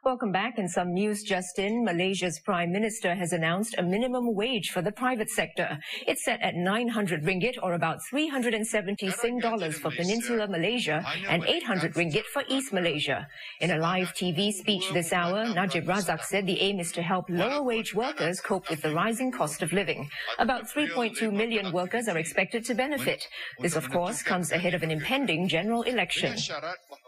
Welcome back. In some news just in, Malaysia's Prime Minister has announced a minimum wage for the private sector. It's set at 900 ringgit or about 370 Sing dollars for Peninsular Malaysia and 800 ringgit for East Malaysia. In a live TV speech this hour, Najib Razak said the aim is to help lower wage workers cope with the rising cost of living. About 3.2 million workers are expected to benefit. This, of course, comes ahead of an impending general election.